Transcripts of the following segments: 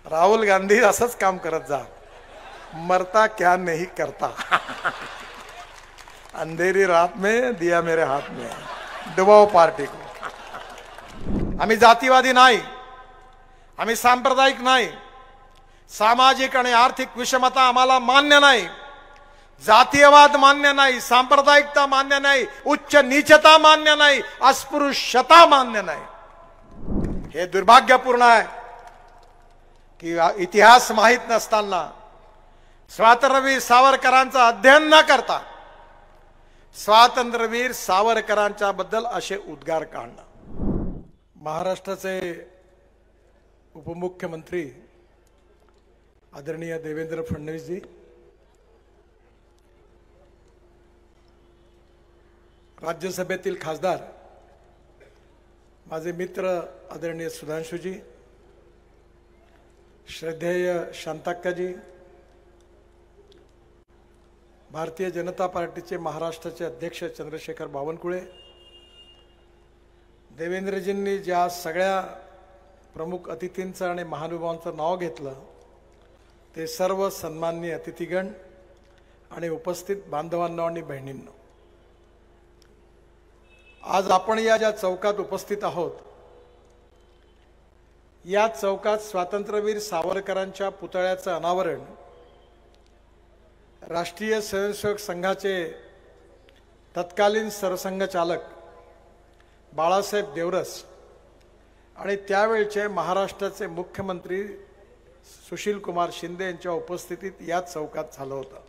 राहुल गांधी असंच काम करत जा, मरता क्या नहीं करता। अंधेरी रात में दिया मेरे हाथ में, डुबाओ पार्टी को। आम्ही जातीवादी नाही, आम्ही सांप्रदायिक नाही, सामाजिक आणि आर्थिक विषमता आम्हाला मान्य नाही, जातीयवाद मान्य नाही, सांप्रदायिकता मान्य नाही, उच्च नीचता मान्य नाही, अस्पृश्यता मान्य नाही। हे दुर्भाग्यपूर्ण आहे की इतिहास माहित नसताना स्वातंत्र्यवीर सावरकरांचं अध्ययन न करता स्वातंत्र्यवीर सावरकरांच्या बद्दल असे उद्गार काढणं। महाराष्ट्राचे उपमुख्यमंत्री आदरणीय देवेंद्र फडणवीस जी, राज्यसभेतील खासदार माझे मित्र आदरणीय सुधांशुजी, श्रद्धेय शांताक्काजी, भारतीय जनता पार्टीचे महाराष्ट्राचे अध्यक्ष चंद्रशेखर बावनकुळे, देवेंद्रजींनी ज्या सगळ्या प्रमुख अतिथींचं आणि महानुभावांचं नाव घेतलं ते सर्व सन्माननीय अतिथीगण आणि उपस्थित बांधवांनो आणि बहिणींनो, आज आपण या ज्या चौकात उपस्थित आहोत या चौकात स्वातंत्र्यवीर सावरकरांच्या पुतळ्याचं अनावरण राष्ट्रीय स्वयंसेवक संघाचे तत्कालीन सरसंघचालक बाळासाहेब देवरस आणि त्यावेळचे महाराष्ट्राचे मुख्यमंत्री सुशीलकुमार शिंदे यांच्या उपस्थितीत या चौकात झालं होतं।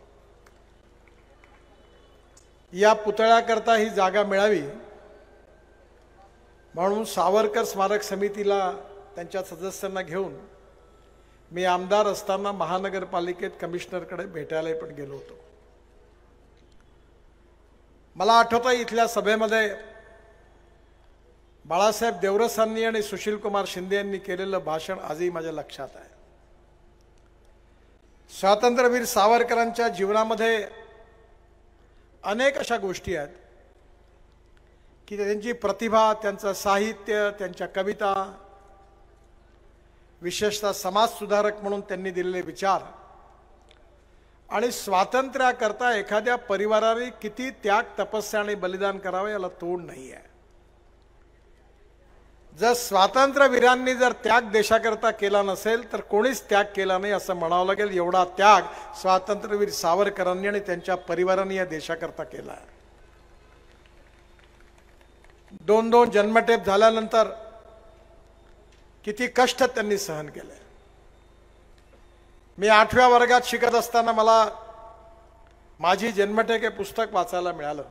या पुतळ्याकरता ही जागा मिळावी म्हणून सावरकर स्मारक समितीला त्यांच्या सदस्यांना घेऊन मी आमदार असताना महानगरपालिकेत कमिशनरकडे भेटायला पण गेलो होतो। मला आठवतं इथल्या सभेमध्ये बाळासाहेब देवरसांनी आणि सुशीलकुमार शिंदे यांनी केलेलं भाषण आजही माझ्या लक्षात आहे। स्वातंत्र्यवीर सावरकरांच्या जीवनामध्ये अनेक अशा गोष्टी आहेत की त्यांची प्रतिभा, त्यांचं साहित्य, त्यांच्या कविता, विशेषतः समाज सुधारक म्हणून त्यांनी दिलेले विचार आणि स्वातंत्र्याकरता एखाद्या परिवाराने किती त्याग, तपस्या आणि बलिदान करावे याला तोड नाही आहे। जर स्वातंत्र्यवीरांनी जर त्याग देशाकरता केला नसेल तर कोणीच त्याग केला नाही असं म्हणावं लागेल। एवढा त्याग स्वातंत्र्यवीर सावरकरांनी आणि त्यांच्या परिवाराने या देशाकरता केला आहे। 2 जन्मठेप झाल्यानंतर किती कष्ट त्यांनी सहन केले। मी 8व्या वर्गात शिकत असताना मला माझी जन्मठेप हे पुस्तक वाचायला मिळालं।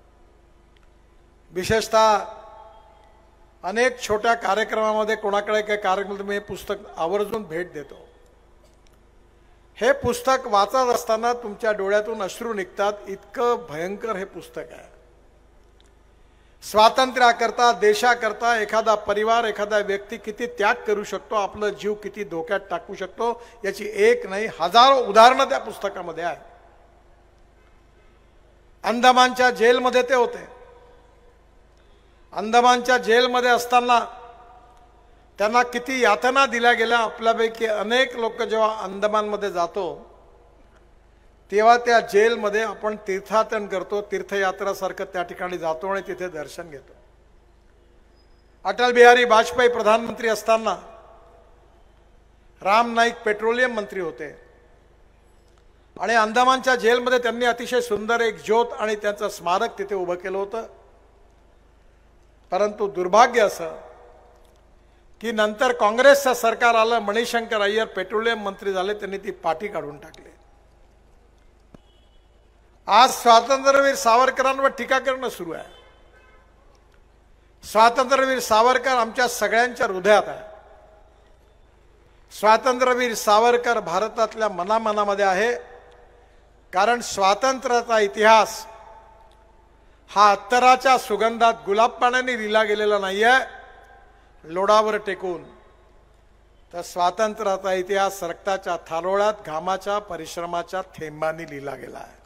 विशेषतः अनेक छोट्या कार्यक्रमामध्ये कोणाकडे काही कार्यक्रम मी हे पुस्तक आवर्जून भेट देतो। हे पुस्तक वाचत असताना तुमच्या डोळ्यातून अश्रू निघतात, इतकं भयंकर हे पुस्तक आहे। स्वातंत्र्याकरता, देशाकरता एखादा परिवार, एखादा व्यक्ती किती त्याग करू शकतो, आपलं जीव किती धोक्यात टाकू शकतो याची एक नाही हजारो उदाहरणं त्या पुस्तकामध्ये आहेत। अंदमानच्या जेलमध्ये ते होते। अंदमानच्या जेलमध्ये असताना त्यांना किती यातना दिल्या गेल्या। आपल्यापैकी अनेक लोक जेव्हा अंदमानमध्ये जातो तेव्हा त्या जेलमध्ये आपण तीर्थाटन करतो, तीर्थयात्रासारखं त्या ठिकाणी जातो आणि तिथे दर्शन घेतो। अटल बिहारी वाजपेयी प्रधानमंत्री असताना राम नाईक पेट्रोलियम मंत्री होते आणि अंदमानच्या जेलमध्ये त्यांनी अतिशय सुंदर एक ज्योत आणि त्यांचं स्मारक तिथे उभं केलं होतं। परंतु दुर्भाग्य असं की नंतर काँग्रेसचं सरकार आलं, मणिशंकर अय्यर पेट्रोलियम मंत्री झाले, त्यांनी ती पाटी काढून टाकली। आज स्वातंत्र्यवीर सावरकरांवर टीका करणं सुरू आहे। स्वातंत्र्यवीर सावरकर आमच्या सगळ्यांच्या हृदयात आहे। स्वातंत्र्यवीर सावरकर भारतातल्या मनामनामध्ये आहे, कारण स्वातंत्र्याचा इतिहास हा अत्तराच्या सुगंधात गुलाब पाण्याने लिहिला गेलेला नाहीये लोडावर टेकून, तर स्वातंत्र्याचा इतिहास रक्ताच्या थारोळ्यात, घामाच्या, परिश्रमाच्या थेंबांनी लिहिला गेला आहे।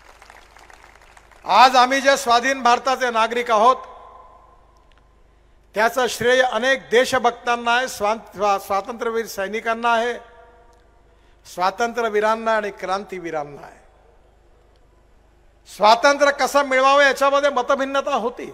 आज आम्ही जे स्वाधीन भारताचे नागरिक आहोत त्याचं श्रेय अनेक देशभक्तांना आहे, स्वातंत्र्यवीर सैनिकांना आहे, स्वातंत्र्यवीरांना आणि क्रांतीवीरांना आहे. स्वातंत्र्य कसं मिळवावं याच्यामध्ये मतभिन्नता होती.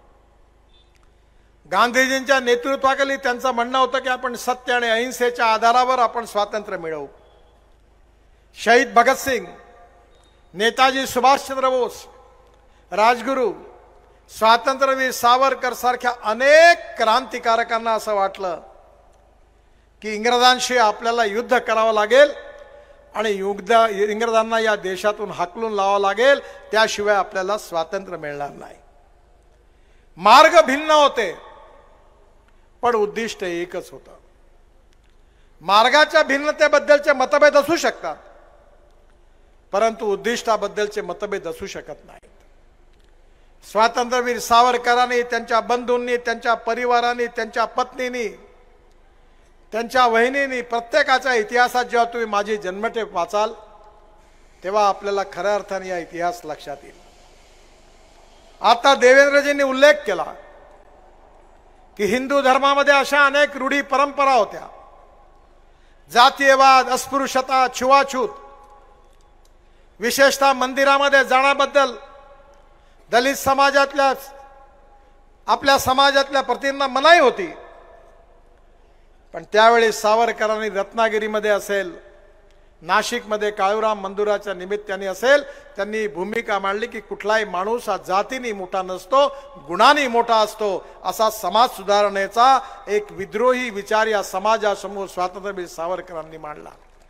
गांधीजींच्या नेतृत्वाखाली त्यांचं म्हणणं होतं की आपण सत्य आणि अहिंसेच्या आधारावर आपण स्वातंत्र्य मिळवू. शहीद भगतसिंग, नेताजी सुभाषचंद्र बोस, राजगुरू, स्वातंत्र्यवीर सावरकर सारख्या अनेक क्रांतिकारकांना असं वाटलं की इंग्रजांशी आपल्याला युद्ध करावं लागेल आणि इंग्रजांना या देशातून हाकलून लावावं लागेल, त्याशिवाय आपल्याला स्वातंत्र्य मिळणार नाही. मार्ग भिन्न होते पण उद्दिष्ट एकच होतं. मार्गाच्या भिन्नतेबद्दलचे मतभेद असू शकतात परंतु उद्दिष्टाबद्दलचे मतभेद असू शकत नाहीत. स्वातंत्र्यवीर सावरकरांनी, त्यांच्या बंधूंनी, त्यांच्या परिवारांनी, त्यांच्या पत्नींनी, त्यांच्या वहिनींनी, प्रत्येकाच्या इतिहासात जेव्हा तुम्ही माझी जन्मठेप वाचाल तेव्हा आपल्याला खऱ्या अर्थाने या इतिहास लक्षात येईल. आता देवेंद्रजींनी उल्लेख केला की हिंदू धर्मामध्ये अशा अनेक रूढी परंपरा होत्या. जातीयवाद, अस्पृश्यता, छुवाछूत, विशेषतः मंदिरामध्ये जाण्याबद्दल दलित समाजातल्या आपल्या समाजातल्या प्रतिंना मनाई होती. पण त्यावेळी सावरकरांनी रत्नागिरीमध्ये असेल, नाशिकमध्ये काळूराम मंदिराच्या निमित्ताने असेल, त्यांनी भूमिका मांडली की कुठलाही माणूस हा जातीने मोठा नसतो, गुणांनी मोठा असतो. असा समाज सुधारणेचा एक विद्रोही विचार या समाजासमोर स्वातंत्र्यवीर सावरकरांनी मांडला.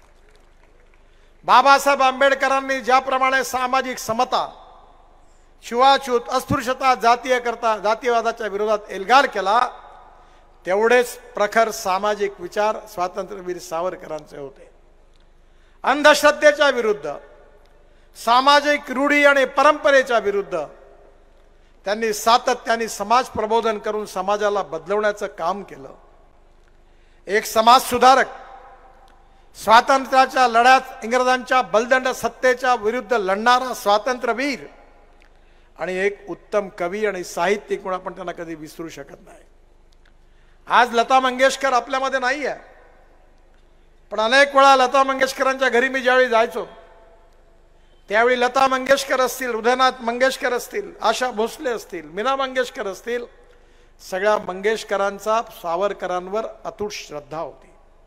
बाबासाहेब आंबेडकरांनी ज्याप्रमाणे सामाजिक समता, छुवाछूत, अस्पृश्यता, जातीयवादाच्या विरोधात एल्गार केला, तेवढेच प्रखर सामाजिक विचार स्वातंत्र्यवीर सावरकरांचे होते. अंधश्रद्धेच्या विरुद्ध, सामाजिक रूढी आणि परंपरेच्या विरुद्ध त्यांनी सातत्याने समाज प्रबोधन करून समाजाला बदलवण्याचं काम केलं. एक समाज सुधारक, स्वातंत्र्याच्या लढ्यात इंग्रजांच्या बलदंड सत्तेच्या विरुद्ध लढणारा स्वातंत्र्यवीर आणि एक उत्तम कवी आणि साहित्यिक म्हणून आपण त्यांना कधी विसरू शकत नाही. आज लता मंगेशकर आपल्यामध्ये नाही आहे, पण अनेक वेळा लता मंगेशकरांच्या घरी मी ज्यावेळी जायचो त्यावेळी लता मंगेशकर असतील, हृदयनाथ मंगेशकर असतील, आशा भोसले असतील, मीना मंगेशकर असतील, सगळ्या मंगेशकरांचा सावरकरांवर अतूट श्रद्धा होती.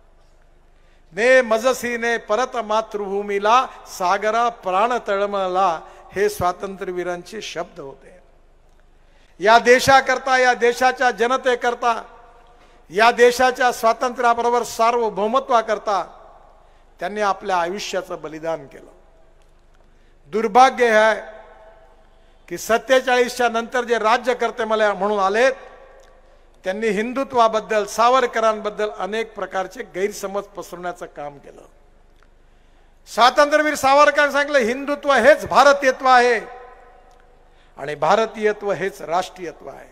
ने मजसीने परत मातृभूमीला, सागरा प्राण तळमळला, हे स्वातंत्र्यवीरांचे शब्द होते. या देशाकरता, या देशाच्या जनतेकरता, या देशाच्या स्वातंत्र्याबरोबर सार्वभौमत्वाकरता त्यांनी आपल्या आयुष्याचं बलिदान केलं. दुर्भाग्य हे आहे की 47च्या नंतर जे राज्यकर्ते मला म्हणून आलेत त्यांनी हिंदुत्वाबद्दल, सावरकरांबद्दल अनेक प्रकारचे गैरसमज पसरवण्याचं काम केलं. स्वातंत्र्यवीर सावरकरांनी सांगितलं हिंदुत्व हेच भारतीयत्व आहे आणि भारतीयत्व हेच राष्ट्रीयत्व आहे.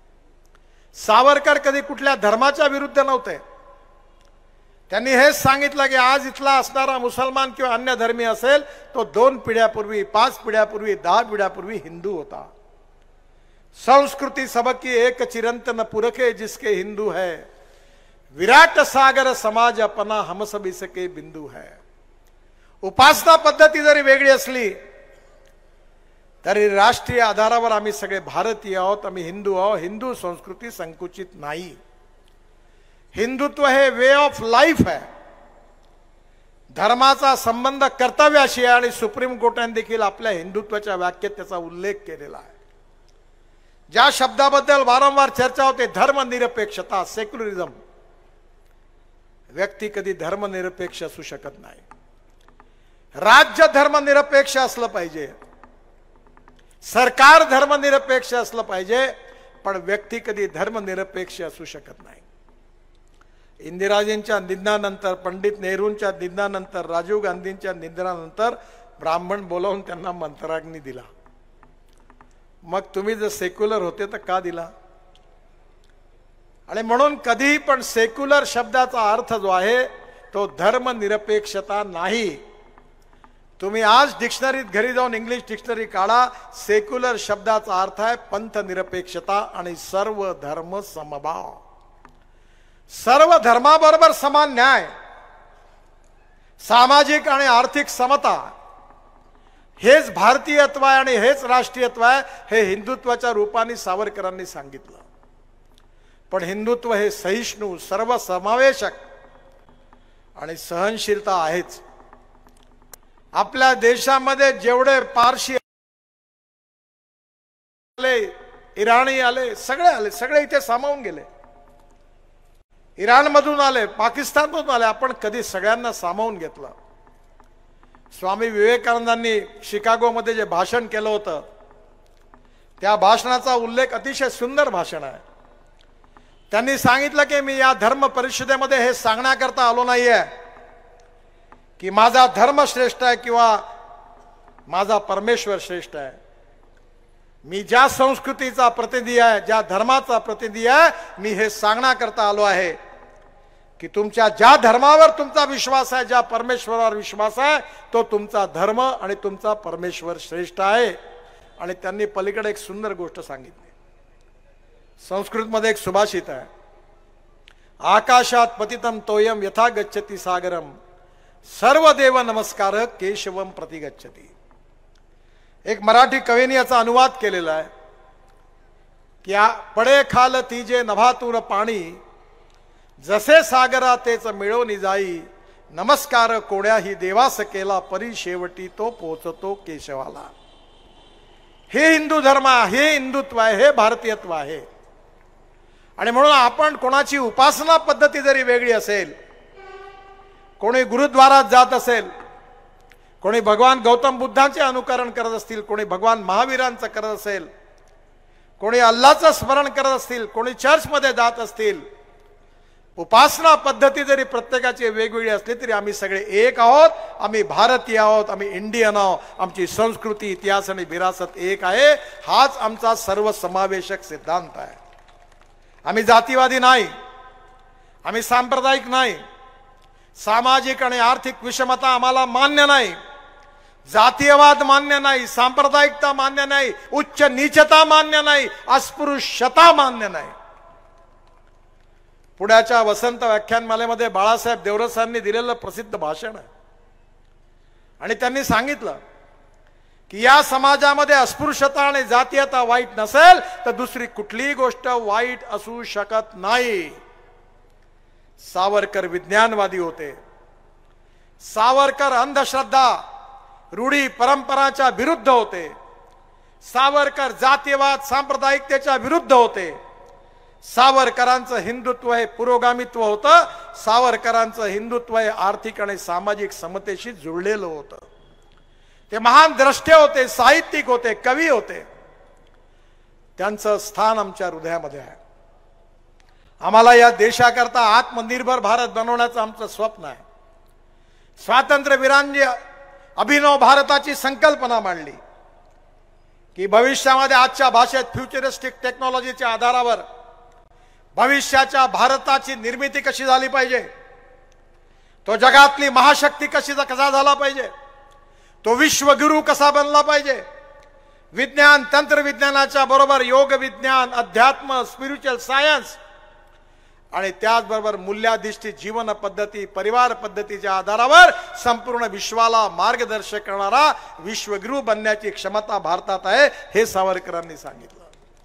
सावरकर कधी कुठल्या धर्माच्या विरुद्ध नव्हते. त्यांनी हेच सांगितलं की आज इथला असणारा मुसलमान किंवा अन्य धर्मी असेल तो 2 पिढ्यापूर्वी, 5 पिढ्यापूर्वी, 10 पिढ्यापूर्वी हिंदू होता. संस्कृती सबकी एक चिरंतन पुरखे जिसके हिंदू है, विराट सागर समाज अपना हम सब इसके बिंदू है. उपासना पद्धती जरी वेगळी असली तरी राष्ट्रीय आधारावर आम्ही सगळे भारतीय आहोत, आम्ही हिंदू आहोत. हिंदू संस्कृती संकुचित नाही. हिंदुत्व हे वे ऑफ लाईफ आहे. धर्माचा संबंध कर्तव्याशी आहे आणि सुप्रीम कोर्टाने देखील आपल्या हिंदुत्वाच्या व्याख्येत त्याचा उल्लेख केलेला आहे. ज्या शब्दाबद्दल वारंवार चर्चा होते, धर्मनिरपेक्षता, सेक्युलरिझम, व्यक्ती कधी धर्मनिरपेक्ष असू शकत नाही. राज्य धर्मनिरपेक्ष असलं पाहिजे, सरकार धर्मनिरपेक्ष असलं पाहिजे, पण व्यक्ती कधी धर्मनिरपेक्ष असू शकत नाही. इंदिराजींच्या निधनानंतर, पंडित नेहरूंच्या निधनानंतर, राजीव गांधींच्या निधनानंतर ब्राह्मण बोलावून त्यांना मंत्राग्नी दिला. मग तुम्ही जर सेक्युलर होते तर का दिला? आणि म्हणून कधीही पण सेक्युलर शब्दाचा अर्थ जो आहे तो धर्मनिरपेक्षता नाही, तुम्ही आज डिक्शनरीत घरी जाऊन इंग्लिश डिक्शनरी काढा, सेक्युलर शब्दाचा अर्थ आहे पंथ निरपेक्षता आणि सर्व धर्म समभाव, सर्व धर्माबरोबर समान न्याय, सामाजिक आणि आर्थिक समता, हेच भारतीयत्व आहे आणि हेच राष्ट्रीयत्व आहे, हे हिंदुत्वाच्या रूपाने सावरकरांनी सांगितलं. पण हिंदुत्व हे सहिष्णू, सर्वसमावेशक आणि सहनशीलता आहेच. आपल्या देशामध्ये जेवढे पारशी आले, इराणी आले, सगळे इथे सामावून गेले. इराणमधून आले, पाकिस्तानमधून आले, आपण कधी सगळ्यांना सामावून घेतलं. स्वामी विवेकानंदांनी शिकागोमध्ये जे भाषण केलं होतं, त्या भाषणाचा उल्लेख अतिशय सुंदर भाषण आहे. त्यांनी सांगितलं की मी या धर्म परिषदेमध्ये हे सांगण्याकरता आलो नाहीये की माझा धर्म श्रेष्ठ आहे किंवा माझा परमेश्वर श्रेष्ठ आहे. मी ज्या संस्कृतीचा प्रतिनिधी आहे, ज्या धर्माचा प्रतिनिधी आहे, मी हे सांगण्याकरता आलो आहे की तुमच्या ज्या धर्मावर तुमचा विश्वास आहे, ज्या परमेश्वरावर विश्वास आहे, तो तुमचा धर्म आणि तुमचा परमेश्वर श्रेष्ठ आहे. आणि त्यांनी पलीकडे एक सुंदर गोष्ट सांगितली. संस्कृतमध्ये एक सुभाषित आहे, आकाशात पतितम तोयम यथा गच्छति सागरम सर्व देव नमस्कार केशवम प्रति गच्छति. एक मराठी कवीने याचा अनुवाद केलेला आहे की पडे खाल तिजे नभातून पाणी जसे सागरा तेच मिळवून जाई नमस्कार कोण्याही देवास केला परी शेवटी तो पोचतो केशवाला. हे हिंदू धर्म आहे, हे हिंदुत्व आहे, हे भारतीयत्व आहे. आणि म्हणून आपण कोणाची उपासना पद्धती जरी वेगळी असेल, कोणी गुरुद्वारात जात असेल, कोणी भगवान गौतम बुद्धांचे अनुकरण करत असतील, कोणी भगवान महावीरांचं करत असेल, कोणी अल्लाचं स्मरण करत असतील, कोणी चर्चमध्ये जात असतील, उपासना पद्धती जरी प्रत्येकाची वेगवेगळी असली तरी आम्ही सगळे एक आहोत. आम्ही भारतीय आहोत, आम्ही इंडियन आहोत. आमची संस्कृती, इतिहास आणि विरासत एक आहे. हाच आमचा सर्वसमावेशक सिद्धांत आहे. आम्ही जातीवादी नाही, आम्ही सांप्रदायिक नाही. सामाजिक आणि आर्थिक विषमता आम्हाला मान्य नाही, जातीयवाद मान्य नाही, सांप्रदायिकता मान्य नाही, उच्च नीचता मान्य नाही, अस्पृश्यता मान्य नाही. पुण्याच्या वसंत व्याख्यानमालेमध्ये बाळासाहेब देवरसांनी दिलेलं प्रसिद्ध भाषण आहे. आणि त्यांनी सांगितलं की या समाजामध्ये अस्पृश्यता आणि जातीयता वाईट नसेल तर दुसरी कुठलीही गोष्ट वाईट असू शकत नाही. सावरकर विज्ञानवादी होते. सावरकर अंधश्रद्धा, रूढी परंपराच्या विरुद्ध होते. सावरकर जातीयवाद, सांप्रदायिकतेच्या विरुद्ध होते. सावरकरांचं हिंदुत्व हे पुरोगामित्व होतं. सावरकरांचं हिंदुत्व हे आर्थिक आणि सामाजिक समतेशी जुळलेलं होतं. ते महान द्रष्टे होते, साहित्यिक होते, कवी होते. त्यांचं स्थान आमच्या हृदयामध्ये आहे. आम्हाला या देशाकरता आत्मनिर्भर भारत बनवण्याचं आमचं स्वप्न आहे. स्वातंत्र्यवीरांनी अभिनव भारताची संकल्पना मांडली की भविष्यामध्ये आजच्या भाषेत फ्युचरिस्टिक टेक्नॉलॉजीच्या आधारावर भविष्याच्या भारताची निर्मिती कशी झाली पाहिजे, तो जगातली महाशक्ती कसा झाला पाहिजे, तो विश्वगुरु कसा बनला पाहिजे. विज्ञान, तंत्रविज्ञानाच्या बरोबर योग विज्ञान, अध्यात्म, स्पिरिच्युअल सायन्स आणि त्याचबरोबर मूल्याधिष्ठित जीवन पद्धती, परिवार पद्धतीच्या आधारावर संपूर्ण विश्वाला मार्गदर्शक करणारा विश्वगुरु बनण्याची क्षमता भारतात आहे, हे सावरकरांनी सांगितलं.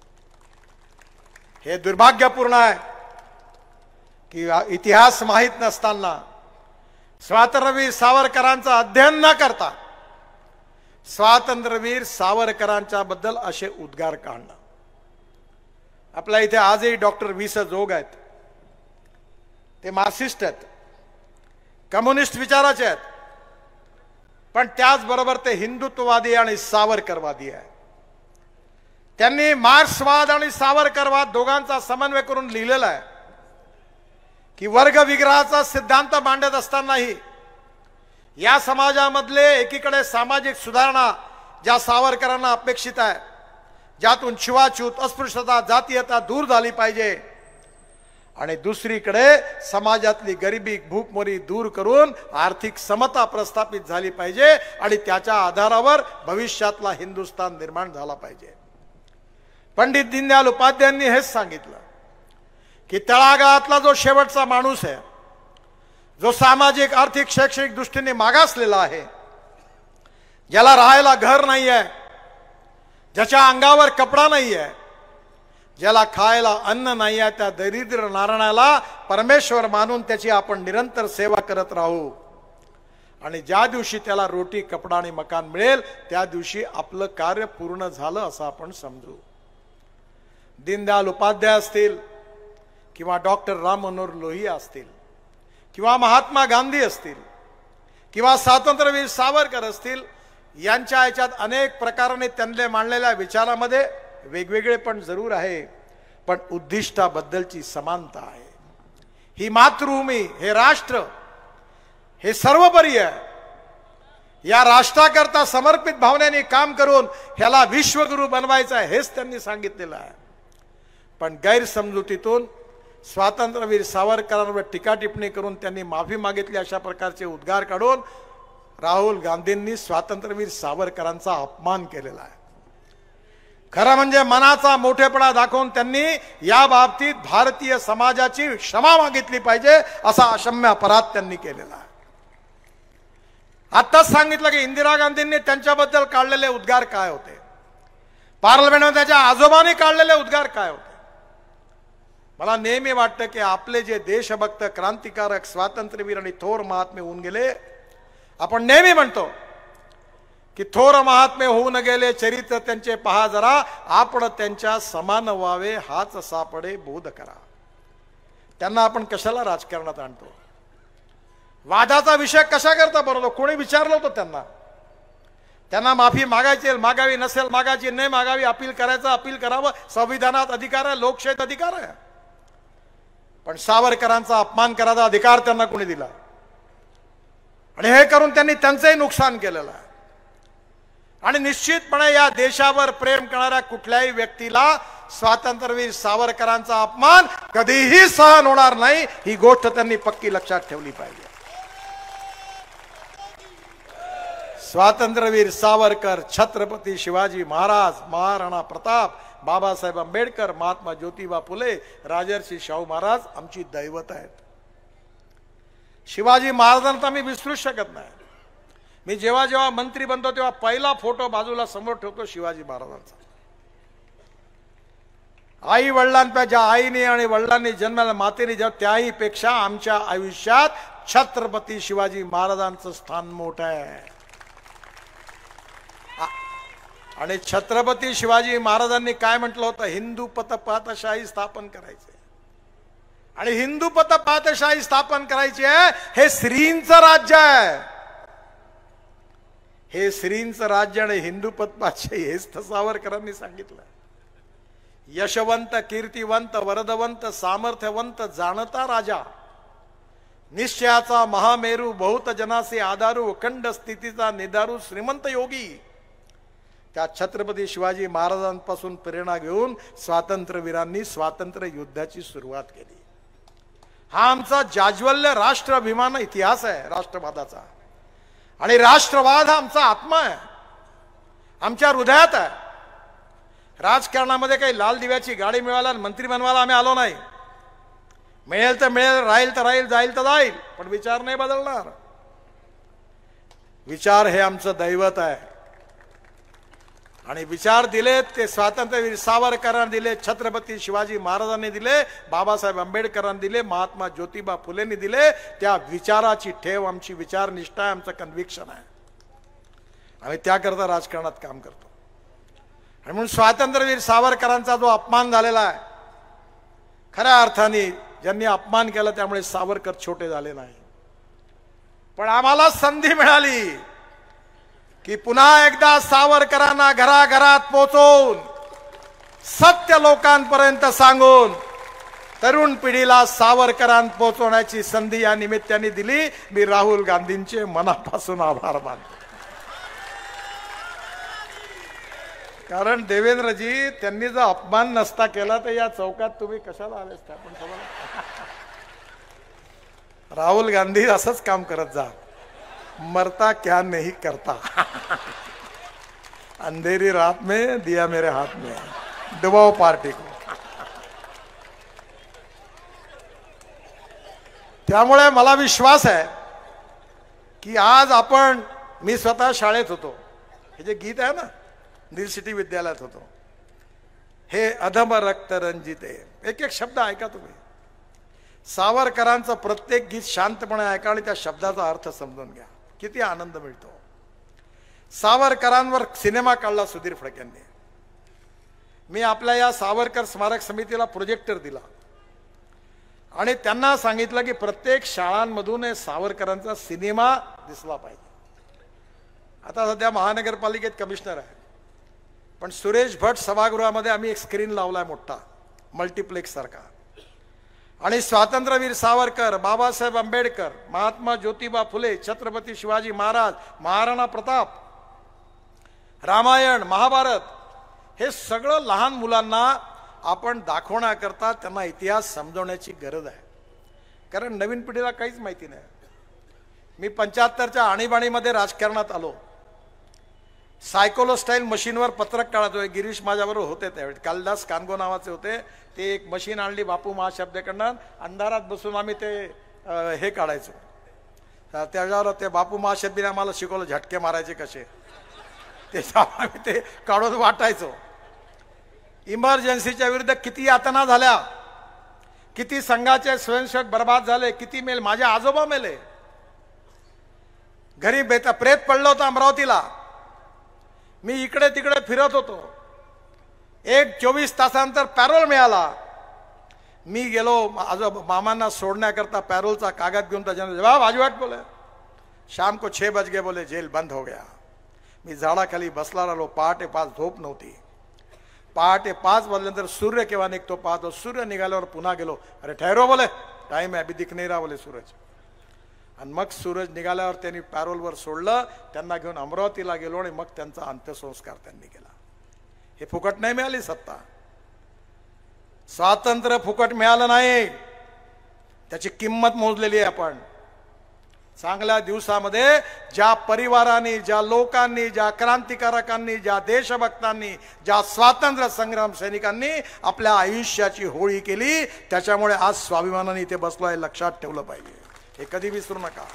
हे दुर्भाग्यपूर्ण आहे की इतिहास माहित नसताना स्वातंत्र्यवीर सावरकरांचं अध्ययन न करता स्वातंत्र्यवीर सावरकरांच्या बद्दल असे उद्गार काढणं. आपल्या इथे आजही डॉक्टर वी.स. जोग आहेत. ते मार्क्सिस्ट आहेत, कम्युनिस्ट विचाराचे आहेत, पण त्याचबरोबर ते हिंदुत्ववादी आणि सावरकरवादी आहेत. त्यांनी मार्क्सवाद आणि सावरकरवाद दोघांचा समन्वय करून लिहिलेला आहे की वर्ग विग्रहाचा सिद्धांत मांडत असतानाही या समाजामधले एकीकडे सामाजिक सुधारणा ज्या सावरकरांना अपेक्षित आहे, ज्यातून छुवाछूत, अस्पृश्यता, जातीयता दूर झाली पाहिजे, आणि दुसरीकडे समाजातली गरिबी भूकमरी दूर करून आर्थिक समता प्रस्थापित झाली पाहिजे आणि त्याच्या आधारावर भविष्यातला हिंदुस्थान निर्माण झाला पाहिजे। पंडित दीनदयाल उपाध्यायांनी हेच सांगितलं की तळागाळातला जो शेवटचा माणूस आहे, जो सामाजिक आर्थिक शैक्षणिक दृष्टीने मागासलेला आहे, ज्याला राहायला घर नाही आहे, ज्याच्या अंगावर कपडा नाही आहे, ज्याला खायला अन्न नाही आहे, त्या दरिद्र नारायणाला परमेश्वर मानून त्याची आपण निरंतर सेवा करत राहू आणि ज्या दिवशी त्याला रोटी कपडा आणि मकान मिळेल त्या दिवशी आपलं कार्य पूर्ण झालं असं आपण समजू। दीनदयाल उपाध्याय असतील किंवा डॉक्टर राम मनोहर लोहिया असतील किंवा महात्मा गांधी असतील किंवा स्वातंत्र्यवीर सावरकर असतील, यांच्या याच्यात अनेक प्रकाराने त्यांनी मांडलेल्या विचारामध्ये वेगवेगळे पण जरूर आहे, पण उद्दिष्टाबद्दलची समानता आहे। ही मातृभूमी, हे राष्ट्र, हे सर्वोपरी आहे। या राष्ट्राकरता समर्पित भावनेने काम करून ह्याला विश्वगुरु बनवायचं आहे हेच त्यांनी सांगितलेलं आहे। पण गैरसमजुतीतून स्वातंत्र्यवीर सावरकरांवर टीका टिप्पणी करून त्यांनी माफी मागितली अशा प्रकारचे उद्गार काढून राहुल गांधींनी स्वातंत्र्यवीर सावरकरांचा अपमान केलेला आहे। खरं म्हणजे मनाचा मोठेपणा दाखवून त्यांनी या बाबतीत भारतीय समाजाची क्षमा मागितली पाहिजे असा अक्षम्य अपराध त्यांनी केलेला आहे। आताच सांगितलं की इंदिरा गांधींनी त्यांच्याबद्दल काढलेले उद्गार काय होते, पार्लमेंटमध्ये त्याच्या आजोबांनी काढलेले उद्गार काय होते। मला नेहमी वाटतं की आपले जे देशभक्त क्रांतिकारक स्वातंत्र्यवीर आणि थोर महात्मे होऊन गेले, आपण नेहमी म्हणतो की थोर महात्मे होऊन गेले चरित्र त्यांचे पहा जरा, आपण त्यांच्या समान व्हावे हाच सापडे बोध करा। त्यांना आपण कशाला राजकारणात आणतो, वादाचा विषय कशा करता बनवतो? कोणी विचारलं होतं त्यांना माफी मागायची मागावी, नसेल मागायची नाही मागावी, अपील करायचं अपील करावं, संविधानात अधिकार आहे, लोकशाहीत अधिकार आहे। पण सावरकरांचा अपमान करायचा अधिकार त्यांना कोणी दिला? आणि हे करून त्यांनी त्यांचंही नुकसान केलेलं आहे। आणि निश्चितपणे या देशावर प्रेम करणाऱ्या कुठल्याही व्यक्तीला स्वातंत्र्यवीर सावरकरांचा अपमान कधीही सहन होणार नाही, ही गोष्ट त्यांनी पक्की लक्षात ठेवली पाहिजे। स्वातंत्र्यवीर सावरकर, छत्रपती शिवाजी महाराज, महाराणा प्रताप, बाबासाहेब आंबेडकर, महात्मा ज्योतिबा फुले, राजर्षी शाहू महाराज आमची दैवत आहेत। शिवाजी महाराजांना मी विसरू शकत नाही। मी जेव्हा जेव्हा मंत्री बनतो तेव्हा पहिला फोटो बाजूला समोर ठेवतो शिवाजी महाराजांचा। आई वडिलांपेक्षा, ज्या आईने आणि वडिलांनी जन्माला मातेने जन्म, त्याही पेक्षा आमच्या आयुष्यात छत्रपती शिवाजी महाराजांचं स्थान मोठं आहे। आणि छत्रपती शिवाजी महाराजांनी काय म्हटलं होतं? हिंदू पातशाही स्थापन करायचे आणि हिंदू पातशाही स्थापन करायची आहे। हे श्रींचं राज्य आहे, हे श्रींचं राज्य आणि हिंदू पातशाही हेच सावरकरांनी सांगितलं। यशवंत, कीर्तिवंत, वरदवंत, सामर्थ्यवंत, जाणता राजा, निश्चयाचा महामेरू, बहुत जनासे आधारू, अखंड स्थितीचा निदारू, श्रीमंत योगी, त्या छत्रपती शिवाजी महाराजांपासून प्रेरणा घेऊन स्वातंत्र्यवीरांनी स्वातंत्र्य युद्धाची सुरुवात केली। हा आमचा जाज्वल्य राष्ट्राभिमान इतिहास आहे राष्ट्रवादाचा, आणि राष्ट्रवाद हा आमचा आत्मा आहे, आमच्या हृदयात आहे। राजकारणामध्ये काही लाल दिव्याची गाडी मिळाला मंत्री बनवायला आम्ही आलो नाही। मिळेल तर मिळेल, राहील तर राहील, जाईल तर जाईल, पण विचार नाही बदलणार। विचार हे आमचं दैवत आहे आणि विचार दिलेत ते स्वातंत्र्यवीर सावरकरांनी दिले, छत्रपती शिवाजी महाराजांनी दिले, बाबासाहेब आंबेडकरांनी दिले, महात्मा ज्योतिबा फुलेंनी दिले। त्या विचाराची ठेव आमची विचारनिष्ठा आहे, आमचं कन्व्हिक्शन आहे। आम्ही त्याकरता राजकारणात काम करतो। आणि म्हणून स्वातंत्र्यवीर सावरकरांचा जो अपमान झालेला आहे, खऱ्या अर्थाने ज्यांनी अपमान केला त्यामुळे सावरकर छोटे झाले नाही, पण आम्हाला संधी मिळाली की पुन्हा एकदा सावरकरांना घराघरात पोहोचवून सत्य लोकांपर्यंत सांगून तरुण पिढीला सावरकरांत पोहोचवण्याची संधी या निमित्ताने दिली। मी राहुल गांधींचे मनापासून आभार मानतो। कारण देवेंद्रजी त्यांनी जर अपमान नसता केला तर या चौकात तुम्ही कशाला आले असता. पण राहुल गांधी असंच काम करत जा. मरता क्या नहीं करता. अंधेरी रात में दिया मेरे हाथ में. दबाव पार्टी को. त्यामुळे मला विश्वास आहे की आज आपण, मी स्वतः शाळेत होतो, हे जे गीत आहे ना, नील सिटी विद्यालयात होतो, हे अधम रक्त रंजिते, एक एक शब्द ऐका तुम्ही. सावरकरांचं प्रत्येक गीत शांतपणे ऐका आणि त्या शब्दाचा अर्थ समजून घ्या. किती आनंद मिळतो. सावरकरांवर सिनेमा काढला सुधीर फडकेंनी. मी आपल्या या सावरकर स्मारक समितीला प्रोजेक्टर दिला आणि त्यांना सांगितलं की प्रत्येक शाळांमधून हे सावरकरांचा सिनेमा दिसला पाहिजे. आता सध्या महानगरपालिकेत कमिशनर आहे, पण सुरेश भट सभागृहामध्ये आम्ही एक स्क्रीन लावलाय मोठा, मल्टिप्लेक्स सारखा. आणि स्वातंत्र्यवीर सावरकर, बाबासाहेब आंबेडकर, महात्मा ज्योतिबा फुले, छत्रपती शिवाजी महाराज, महाराणा प्रताप, रामायण, महाभारत, हे सगळं लहान मुलांना आपण दाखवण्याकरता त्यांना इतिहास समजवण्याची गरज आहे. कारण नवीन पिढीला काहीच माहिती नाही. मी 75च्या आणीबाणीमध्ये राजकारणात आलो. सायकोलो स्टाईल मशीनवर पत्रक काढतोय. गिरीश माझ्याबरोबर होते त्यावेळी. कालिदास कानगो नावाचे होते. ते एक मशीन आणली बापू महाशब्देकडनं. अंधारात बसून आम्ही ते हे काढायचो. त्याच्यावर ते बापू महाशब्दीने आम्हाला शिकवलं झटके मारायचे कसे, त्याच्यावर आम्ही ते काढून वाटायचो. इमर्जन्सीच्या विरुद्ध किती यातना झाल्या, किती संघाचे स्वयंसेवक बर्बाद झाले, किती मेल. माझे आजोबा मेले. घरी प्रेत पडलं होतं अमरावतीला. मी इकडे तिकडे फिरत होतो. एक 24 तासानंतर पॅरोल मिळाला. मी गेलो मामांना सोडण्याकरता पॅरोलचा कागद घेऊन. त्याच्यानंतर जवाब आजवाट बोले शाम को 6 बज गए, बोले जेल बंद हो गया. मी झाडाखाली बसला राहिलो. पहाटे 5 झोप नव्हती. पहाटे 5 वाजल्यानंतर सूर्य केव्हा निघतो पाहतो. सूर्य निघाल्यावर पुन्हा गेलो. अरे ठहरो बोले, टाइम है अभी दिख नहीं रहा बोले सूरज. आणि मग सूरज निघाल्यावर त्यांनी पॅरोलवर सोडलं. त्यांना घेऊन अमरावतीला गेलो आणि मग त्यांचा अंत्यसंस्कार त्यांनी केला. हे फुकट नाही मिळाली सत्ता. स्वातंत्र्य फुकट मिळालं नाही. त्याची किंमत मोजलेली आहे आपण. चांगल्या दिवसामध्ये ज्या परिवारांनी, ज्या लोकांनी, ज्या क्रांतिकारकांनी, ज्या देशभक्तांनी, ज्या स्वातंत्र्य संग्राम सैनिकांनी आपल्या आयुष्याची होळी केली, त्याच्यामुळे आज स्वाभिमानाने इथे बसलो आहे. लक्षात ठेवलं पाहिजे. हे कधी विसरू नका.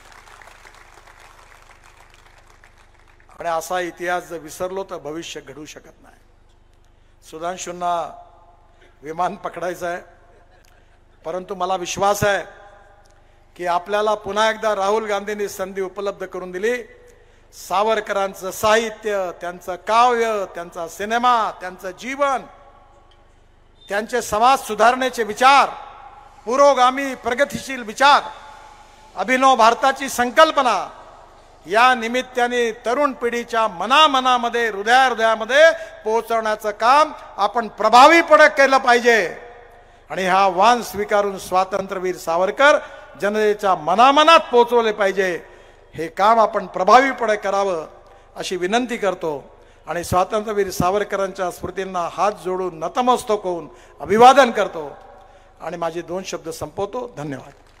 आणि असा इतिहास जर विसरलो तर भविष्य घडू शकत नाही. सुधांशूंना विमान पकडायचं आहे, परंतु मला विश्वास आहे की आपल्याला पुन्हा एकदा राहुल गांधींनी संधी उपलब्ध करून दिली. सावरकरांचं साहित्य, त्यांचं काव्य, त्यांचा सिनेमा, त्यांचं जीवन, त्यांचे समाज सुधारणेचे विचार, पुरोगामी प्रगतिशील विचार, अभिनव भारताची संकल्पना, या निमित्ताने तरुण पिढीच्या मनामनामध्ये, हृदयामध्ये पोहोचवण्याचं काम आपण प्रभावीपणे केलं पाहिजे. आणि हा आव्हान स्वीकारून स्वातंत्र्यवीर सावरकर जनतेच्या मनामनात पोहोचवले पाहिजे. हे काम आपण प्रभावीपणे करावं अशी विनंती करतो. आणि स्वातंत्र्यवीर सावरकरांच्या स्मृतींना हात जोडून नतमस्तक होऊन अभिवादन करतो आणि माझे 2 शब्द संपवतो. धन्यवाद.